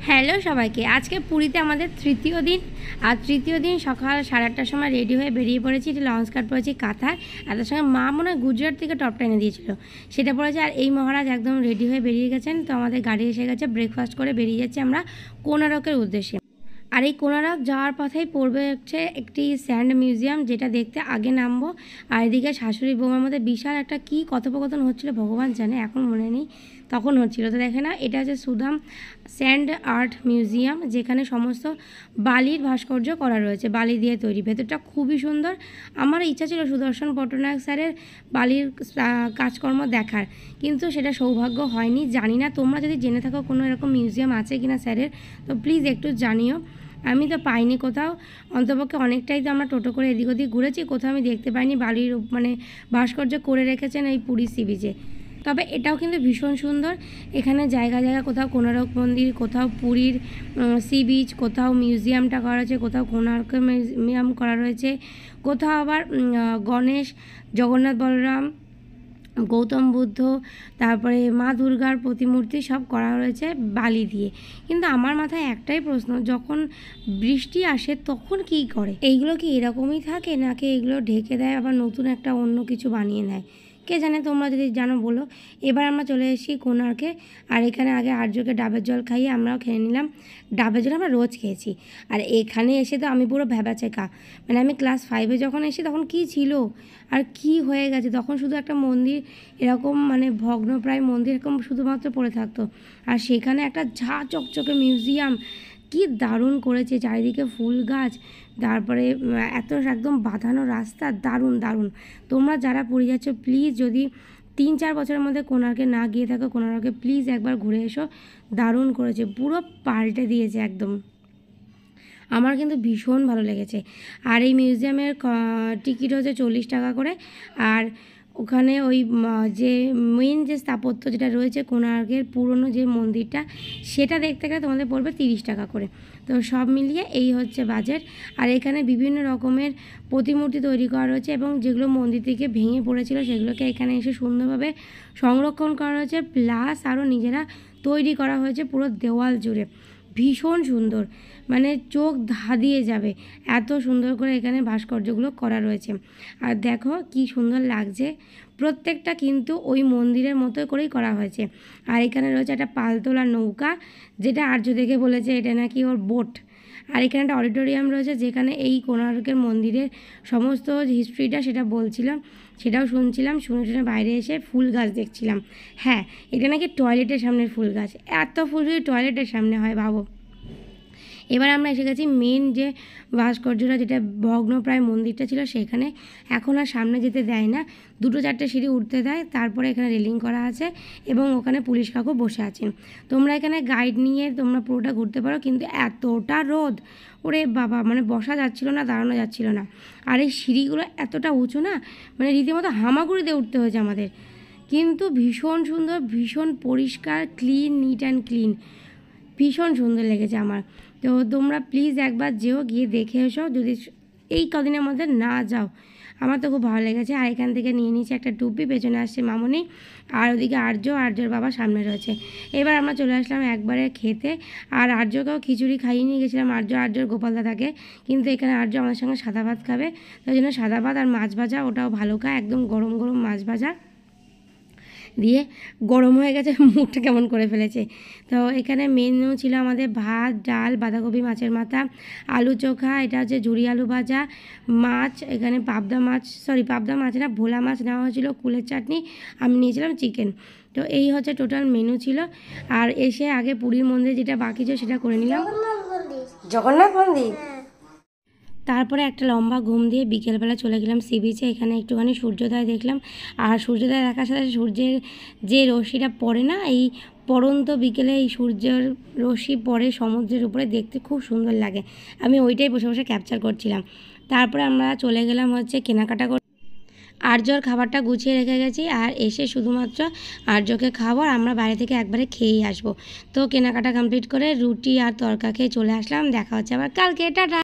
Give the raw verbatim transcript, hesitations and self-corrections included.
Hello সবাইকে, আজকে পুরীতে আমাদের তৃতীয় দিন। আর তৃতীয় দিন সকাল সাড়ে আটটার সময় রেডি হয়ে বেরিয়ে পড়েছি। এটা লঞ্চ কাট পড়েছি কাঁথার, আর তার সঙ্গে মা মনে হয় গুজরাট থেকে টপটা এনে দিয়েছিল, সেটা পড়েছে। আর এই মহারাজ একদম রেডি হয়ে বেরিয়ে গেছেন। তো আমাদের গাড়ি এসে গেছে, ব্রেকফাস্ট করে বেরিয়ে যাচ্ছি আমরা কোনারকের উদ্দেশ্যে। আর এই কোনারক যাওয়ার পথেই পড়বে হচ্ছে একটি স্যান্ড মিউজিয়াম, যেটা দেখতে আগে নামবো। আর এদিকে শাশুড়ি বৌমার মধ্যে বিশাল একটা কী কথোপকথন হচ্ছিলো ভগবান জানে, এখন মনে নেই, তখন হচ্ছিল। তো দেখে না, এটা হচ্ছে সুদাম স্যান্ড আর্ট মিউজিয়াম, যেখানে সমস্ত বালির ভাস্কর্য করা রয়েছে, বালি দিয়ে তৈরি। ভেতরটা খুবই সুন্দর। আমার ইচ্ছা ছিল সুদর্শন পট্টনায়ক স্যারের বালির কাজকর্ম দেখার, কিন্তু সেটা সৌভাগ্য হয়নি। জানি না তোমরা যদি জেনে থাকো কোনো এরকম মিউজিয়াম আছে কিনা স্যারের, তো প্লিজ একটু জানিও। আমি তো পাইনি কোথাও, অন্তপক্ষে অনেকটাই তো আমরা টোটো করে এদিক ওদিক ঘুরেছি, কোথাও আমি দেখতে পাইনি বালির মানে ভাস্কর্য করে রেখেছেন এই পুরী সি বিচে। তবে এটাও কিন্তু ভীষণ সুন্দর। এখানে জায়গা জায়গা কোথাও কোণার্ক মন্দির, কোথাও পুরীর সি বিচ, কোথাও মিউজিয়ামটা করা রয়েছে, কোথাও কোণার্ক মিউজিয়াম করা রয়েছে, কোথাও আবার গণেশ, জগন্নাথ বলরাম, গৌতম বুদ্ধ, তারপরে মা দুর্গার প্রতিমূর্তি সব করা রয়েছে বালি দিয়ে। কিন্তু আমার মাথায় একটাই প্রশ্ন, যখন বৃষ্টি আসে তখন কী করে? এইগুলো কি এরকমই থাকে, নাকি এগুলো ঢেকে দেয় আবার নতুন একটা অন্য কিছু বানিয়ে নেয়? কে জানে, তোমরা যদি জানো বলো। এবার আমরা চলে এসেছি কোণার্কে। আর এখানে আগে আর্যকে ডাবের জল খাইয়ে আমরাও খেয়ে নিলাম। ডাবের জল আমরা রোজ খেয়েছি। আর এখানে এসে তো আমি পুরো ভ্যাবাচেকা, মানে আমি ক্লাস ফাইভে যখন এসে তখন কি ছিল আর কি হয়ে গেছে। তখন শুধু একটা মন্দির এরকম, মানে ভগ্নপ্রায় মন্দির এরকম শুধুমাত্র পড়ে থাকতো, আর সেখানে একটা ঝা চকচকে মিউজিয়াম। কি দারুণ করেছে, চারিদিকে ফুল গাছ, তারপরে এত একদম বাঁধানো রাস্তা, দারুণ দারুণ। তোমরা যারা পুরী যাচ্ছ প্লিজ, যদি তিন চার বছরের মধ্যে কোণার্কে না গিয়ে থাকো, কোণার্কে প্লিজ একবার ঘুরে এসো। দারুণ করেছে, পুরো পাল্টে দিয়েছে একদম। আমার কিন্তু ভীষণ ভালো লেগেছে। আর এই মিউজিয়ামের টিকিট হচ্ছে চল্লিশ টাকা করে। আর ওখানে ওই যে মেইন যে স্থাপত্য যেটা রয়েছে কোণার্কের পুরনো যে মন্দিরটা, সেটা দেখতে গেলে তোমাদের পড়বে তিরিশ টাকা করে। তো সব মিলিয়ে এই হচ্ছে বাজেট। আর এখানে বিভিন্ন রকমের প্রতিমূর্তি তৈরি করা রয়েছে, এবং যেগুলো মন্দির থেকে ভেঙে পড়েছিল সেগুলোকে এখানে এসে সুন্দরভাবে সংরক্ষণ করা হয়েছে, প্লাস আরও নিজেরা তৈরি করা হয়েছে পুরো দেওয়াল জুড়ে। ভীষণ সুন্দর, মানে চোখ ধাঁধিয়ে যাবে, এত সুন্দর করে এখানে ভাস্কর্যগুলো করা রয়েছে। আর দেখো কি সুন্দর লাগছে, প্রত্যেকটা কিন্তু ওই মন্দিরের মতো করেই করা হয়েছে। আর এখানে রয়েছে একটা পালতোলা নৌকা, যেটা আর্য দেখে বলেছে এটা নাকি ওর বোট। আর এখানে একটা অডিটোরিয়াম রয়েছে, যেখানে এই কোণার্কের মন্দিরের সমস্ত হিস্ট্রিটা সেটা বলছিলাম, সেটাও শুনছিলাম। শুনে শুনে বাইরে এসে ফুল গাছ দেখছিলাম। হ্যাঁ, এটা নাকি টয়লেটের সামনের ফুল গাছ। এত ফুল যদি টয়লেটের সামনে হয় ভাবো। এবার আমরা এসে গেছি মেন যে ভাস্কর্যটা, যেটা ভগ্নপ্রায় মন্দিরটা ছিল সেখানে। এখন আর সামনে যেতে দেয় না, দুটো চারটে সিঁড়ি উঠতে দেয়, তারপরে এখানে রেলিং করা আছে এবং ওখানে পুলিশ কাকু বসে আছেন। তোমরা এখানে গাইড নিয়ে তোমরা পুরোটা ঘুরতে পারো, কিন্তু এতটা রোদ, ওরে বাবা, মানে বসা যাচ্ছিল না, দাঁড়ানো যাচ্ছিল না। আর এই সিঁড়িগুলো এতটা উঁচু না, মানে রীতিমতো হামাগুড়িতে উঠতে হয়েছে আমাদের। কিন্তু ভীষণ সুন্দর, ভীষণ পরিষ্কার, ক্লিন, নিট অ্যান্ড ক্লিন, ভীষণ সুন্দর লেগেছে আমার। তো তোমরা প্লিজ একবার যেও, গিয়ে দেখে এসো যদি এই কদিনের মধ্যে না যাও। আমার তো খুব ভালো লেগেছে। আর এখান থেকে নিয়ে নিয়েছি একটা টুপি, পেছনে আসছে মামনি, আর ওদিকে আর্য, আর্যর বাবা সামনে রয়েছে। এবার আমরা চলে আসলাম একবারে খেতে। আর আর্যকেও খিচুড়ি খাইয়ে নিয়ে গেছিলাম, আর্য আর্যর গোপাল দাদাকে। কিন্তু এখানে আর্য আমাদের সঙ্গে সাদা ভাত খাবে, তাই জন্য সাদা ভাত আর মাছ ভাজা, ওটাও ভালো খায়, একদম গরম গরম মাছ ভাজা দিয়ে গরম হয়ে গেছে, মুখটা কেমন করে ফেলেছে। তো এখানে মেনু ছিল আমাদের ভাত, ডাল, বাঁধাকপি মাছের মাথা, আলু চোখা, এটা হচ্ছে ঝুরি আলু ভাজা, মাছ, এখানে পাবদা মাছ, সরি পাবদা মাছ না, ভোলা মাছ নেওয়া হয়েছিল, কুলের চাটনি, আমি নিয়েছিলাম চিকেন। তো এই হচ্ছে টোটাল মেনু ছিল। আর এসে আগে পুরীর মন্দিরে যেটা বাকি ছিল সেটা করে নিলাম, জগন্নাথ মন্দির। তারপরে একটা লম্বা ঘুম দিয়ে বিকেলবেলা চলে গেলাম সি বিচে। এখানে একটুখানি সূর্যোদয় দেখলাম। আর সূর্যোদয় দেখার সাথে সূর্যের যে রশ্মিটা পড়ে না, এই পড়ন্ত বিকেলে এই সূর্যের রশ্মি পড়ে সমুদ্রের উপরে, দেখতে খুব সুন্দর লাগে। আমি ওইটাই বসে বসে ক্যাপচার করছিলাম। তারপরে আমরা চলে গেলাম হচ্ছে কেনাকাটা করে। আর্যর খাবারটা গুছিয়ে রেখে গেছি, আর এসে শুধুমাত্র আর্যকে খাবো, আর আমরা বাইরে থেকে একবারে খেয়েই আসবো। তো কেনাকাটা কমপ্লিট করে রুটি আর তরকা খেয়ে চলে আসলাম। দেখা হচ্ছে আবার কালকে, টাটা।